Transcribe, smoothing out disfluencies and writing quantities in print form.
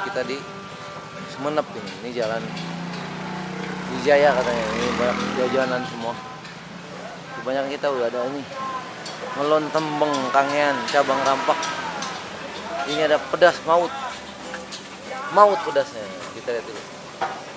kita di Sumenep ini jalan Wijaya katanya, ini banyak jajanan semua. Kebanyakan kita udah ada ini melon tembeng Kangean cabang Rampak. Ini ada pedas maut pedasnya, kita lihat dulu.